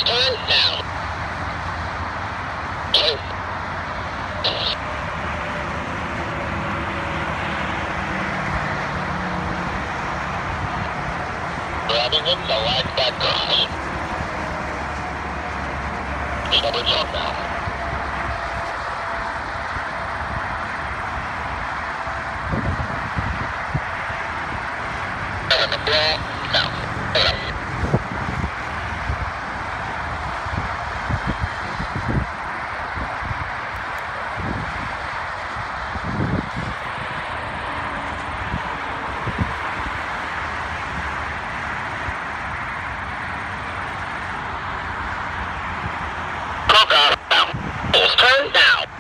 Full turn now. Grabbing in the line back cross. Snowbirds on now. And the ball now. Full turn now.